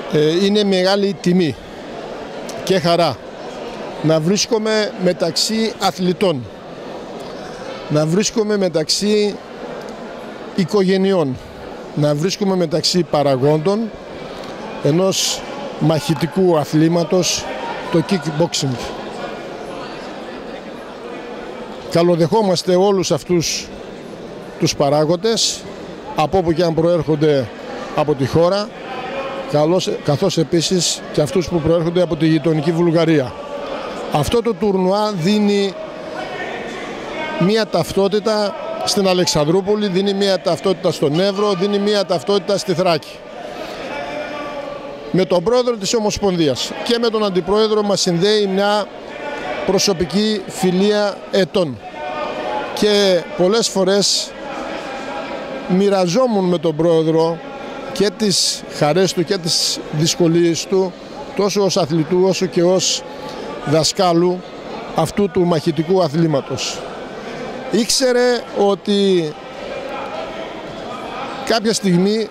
Είναι μεγάλη τιμή και χαρά να βρίσκομαι μεταξύ αθλητών, να βρίσκομαι μεταξύ οικογενειών, να βρίσκομαι μεταξύ παραγόντων ενός μαχητικού αθλήματος, το kickboxing. Καλοδεχόμαστε όλους αυτούς τους παράγοντες, από όπου και αν προέρχονται από τη χώρα, καθώς επίσης και αυτούς που προέρχονται από τη γειτονική Βουλγαρία. Αυτό το τουρνουά δίνει μία ταυτότητα στην Αλεξανδρούπολη, δίνει μία ταυτότητα στον Εύρο, δίνει μία ταυτότητα στη Θράκη. Με τον πρόεδρο της Ομοσπονδίας και με τον αντιπρόεδρο μας συνδέει μια προσωπική φιλία ετών. Και πολλές φορές μοιραζόμουν με τον πρόεδρο και τις χαρές του και τις δυσκολίες του, τόσο ως αθλητού όσο και ως δασκάλου αυτού του μαχητικού αθλήματος. Ήξερε ότι κάποια στιγμή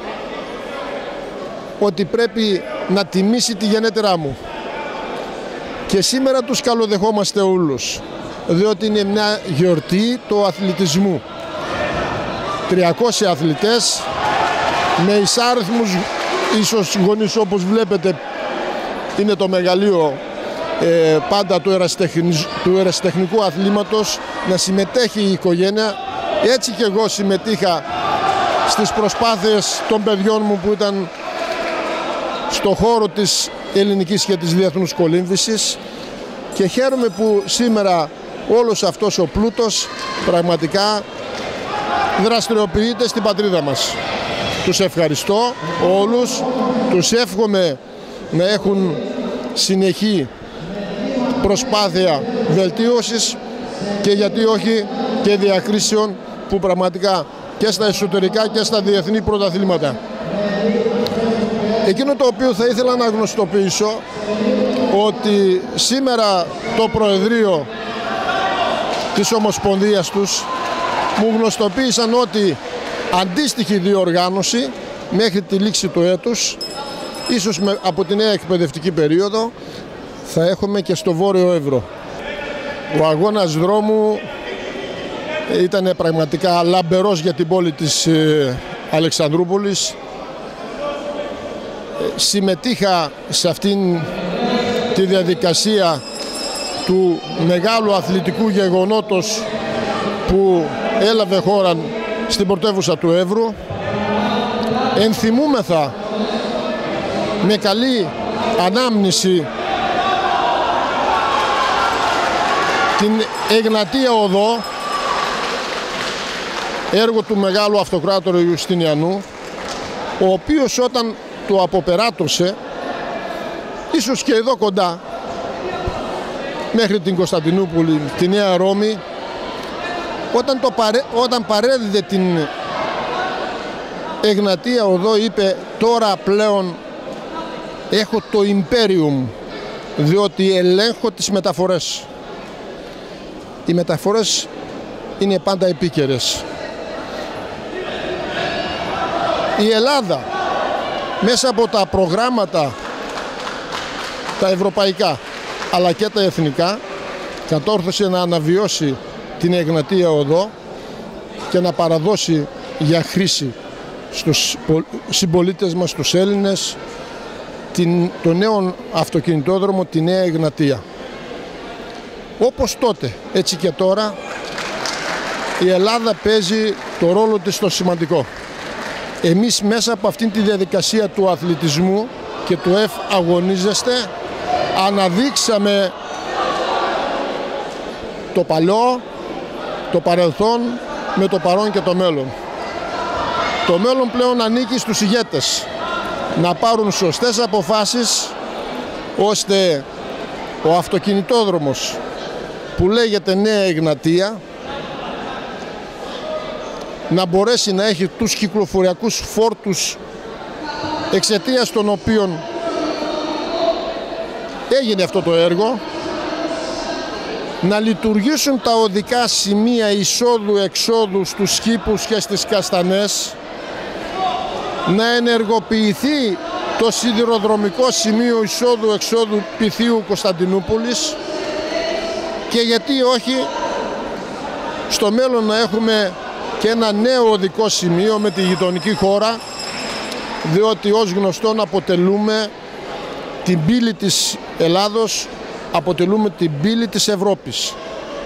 ότι πρέπει να τιμήσει τη γενέτειρά μου. Και σήμερα τους καλοδεχόμαστε όλους, διότι είναι μια γιορτή του αθλητισμού. 300 αθλητές με εισάριθμους ίσως γονείς, όπως βλέπετε είναι το μεγαλείο πάντα του ερασιτεχνικού αθλήματος, να συμμετέχει η οικογένεια. Έτσι και εγώ συμμετείχα στις προσπάθειες των παιδιών μου που ήταν στο χώρο της ελληνικής και της διεθνούς κολύμβησης, και χαίρομαι που σήμερα όλος αυτός ο πλούτος πραγματικά δραστηριοποιείται στην πατρίδα μας. Τους ευχαριστώ όλους, τους εύχομαι να έχουν συνεχή προσπάθεια βελτίωσης και γιατί όχι και διακρίσεων που πραγματικά και στα εσωτερικά και στα διεθνή πρωταθλήματα. Εκείνο το οποίο θα ήθελα να γνωστοποιήσω, ότι σήμερα το Προεδρείο της Ομοσπονδίας τους μου γνωστοποίησαν ότι αντίστοιχη διοργάνωση μέχρι τη λήξη του έτους, ίσως από τη νέα εκπαιδευτική περίοδο, θα έχουμε και στο Βόρειο Εύρο. Ο αγώνας δρόμου ήταν πραγματικά λαμπερός για την πόλη της Αλεξανδρούπολης. Συμμετείχα σε αυτήν τη διαδικασία του μεγάλου αθλητικού γεγονότος που έλαβε χώρα στην πρωτεύουσα του Εύρου. Ενθυμούμεθα με καλή ανάμνηση την Εγνατία Οδό, έργο του μεγάλου αυτοκράτορα Ιουστινιανού, ο οποίος όταν το αποπεράτωσε, ίσως και εδώ κοντά, μέχρι την Κωνσταντινούπολη, τη Νέα Ρώμη, όταν παρέδιδε την Εγνατία Οδό, είπε τώρα πλέον έχω το Imperium, διότι ελέγχω τις μεταφορές. Οι μεταφορές είναι πάντα επίκαιρες. Η Ελλάδα μέσα από τα προγράμματα τα ευρωπαϊκά αλλά και τα εθνικά κατόρθωσε να αναβιώσει την Εγνατία Οδό και να παραδώσει για χρήση στους συμπολίτες μας, τους Έλληνες, το νέο αυτοκινητόδρομο, τη Νέα Εγνατία. Όπως τότε, έτσι και τώρα, η Ελλάδα παίζει το ρόλο της το σημαντικό. Εμείς μέσα από αυτήν τη διαδικασία του αθλητισμού και του αγωνίζεστε, αναδείξαμε το παλαιό, το παρελθόν με το παρόν και το μέλλον. Το μέλλον πλέον ανήκει στους ηγέτες να πάρουν σωστές αποφάσεις, ώστε ο αυτοκινητόδρομος που λέγεται Νέα Εγνατία να μπορέσει να έχει τους κυκλοφοριακούς φόρτους εξαιτίας των οποίων έγινε αυτό το έργο, να λειτουργήσουν τα οδικά σημεία εισόδου-εξόδου στους Σκήπους και στις Καστανές, να ενεργοποιηθεί το σιδηροδρομικό σημείο εισόδου-εξόδου Πυθίου Κωνσταντινούπολης και γιατί όχι στο μέλλον να έχουμε και ένα νέο οδικό σημείο με τη γειτονική χώρα, διότι ως γνωστόν αποτελούμε την πύλη της Ελλάδος, αποτελούμε την πύλη της Ευρώπης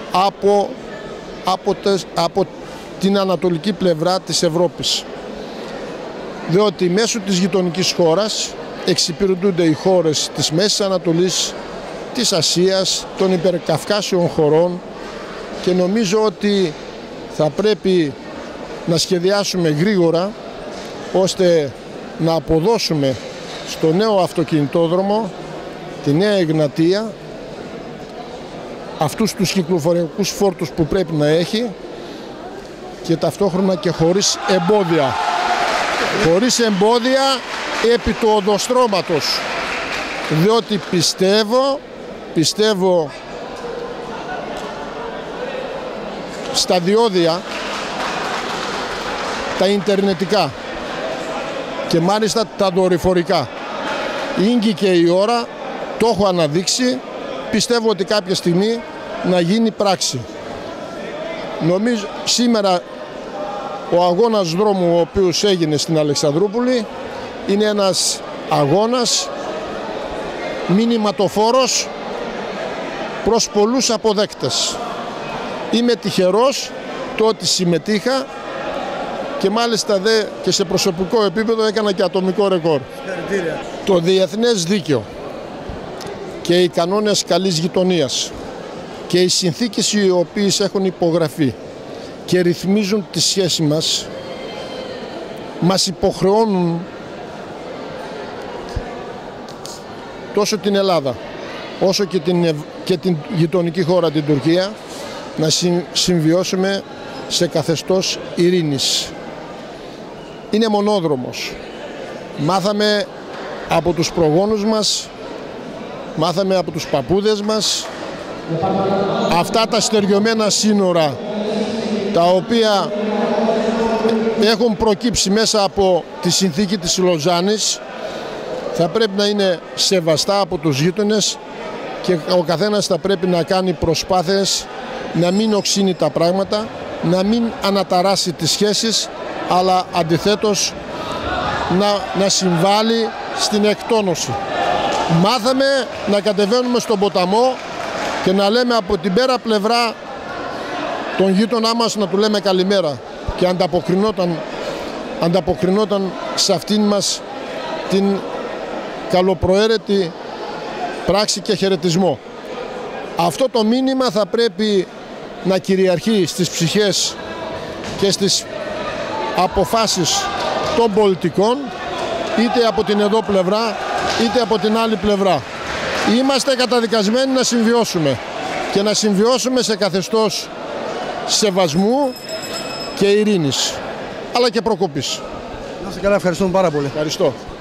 από την ανατολική πλευρά της Ευρώπης, διότι μέσω της γειτονικής χώρας εξυπηρετούνται οι χώρες της Μέσης Ανατολής, της Ασίας, των υπερκαυκάσιων χωρών και νομίζω ότι θα πρέπει να σχεδιάσουμε γρήγορα ώστε να αποδώσουμε στο νέο αυτοκινητόδρομο, τη Νέα Εγνατία, αυτούς τους κυκλοφοριακούς φόρτους που πρέπει να έχει και ταυτόχρονα και χωρίς εμπόδια. Χωρίς εμπόδια επί του οδοστρώματος, διότι πιστεύω στα διόδια τα ιντερνετικά και μάλιστα τα δορυφορικά. Ήγηκε η ώρα, το έχω αναδείξει, πιστεύω ότι κάποια στιγμή να γίνει πράξη. Νομίζω σήμερα ο αγώνας δρόμου ο οποίος έγινε στην Αλεξανδρούπολη είναι ένας αγώνας μηνυματοφόρος προς πολλούς αποδέκτες. Είμαι τυχερός το ότι συμμετείχα και μάλιστα και σε προσωπικό επίπεδο έκανα και ατομικό ρεκόρ. Το διεθνές δίκαιο και οι κανόνες καλής γειτονίας και οι συνθήκες οι οποίες έχουν υπογραφεί και ρυθμίζουν τη σχέση μας υποχρεώνουν τόσο την Ελλάδα όσο και την γειτονική χώρα την Τουρκία να συμβιώσουμε σε καθεστώς ειρήνης. Είναι μονόδρομος. Μάθαμε από τους προγόνους μας, μάθαμε από τους παππούδες μας αυτά τα στεριωμένα σύνορα τα οποία έχουν προκύψει μέσα από τη συνθήκη της Λοζάνης θα πρέπει να είναι σεβαστά από τους γείτονες και ο καθένας θα πρέπει να κάνει προσπάθειες να μην οξύνει τα πράγματα, να μην αναταράσει τις σχέσεις, αλλά αντιθέτως να συμβάλλει στην εκτόνωση. Μάθαμε να κατεβαίνουμε στον ποταμό και να λέμε από την πέρα πλευρά τον γείτονά μας να του λέμε καλημέρα και ανταποκρινόταν σε αυτήν μας την καλοπροαίρετη πράξη και χαιρετισμό. Αυτό το μήνυμα θα πρέπει να κυριαρχεί στις ψυχές και στις αποφάσεις των πολιτικών, είτε από την εδώ πλευρά είτε από την άλλη πλευρά. Είμαστε καταδικασμένοι να συμβιώσουμε και να συμβιώσουμε σε καθεστώς σεβασμού και ειρήνης, αλλά και προκοπής. Να είστε καλά, ευχαριστούμε πάρα πολύ. Ευχαριστώ.